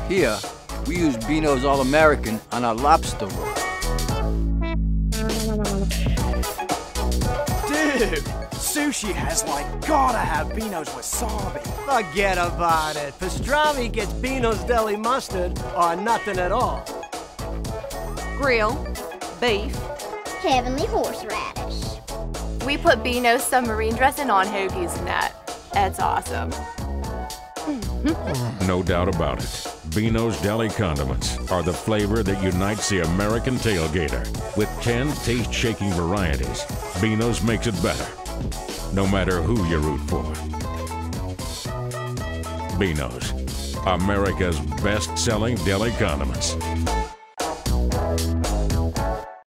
Here, we use Beano's All-American on our lobster roll. Dude, sushi has gotta have Beano's wasabi. Forget about it. Pastrami gets Beano's deli mustard or nothing at all. Grill, beef. Heavenly horseradish. We put Beano's submarine dressing on hoagies and that. That's awesome. No doubt about it. Beano's deli condiments are the flavor that unites the American tailgater. With 10 taste-shaking varieties, Beano's makes it better, no matter who you root for. Beano's, America's best-selling deli condiments.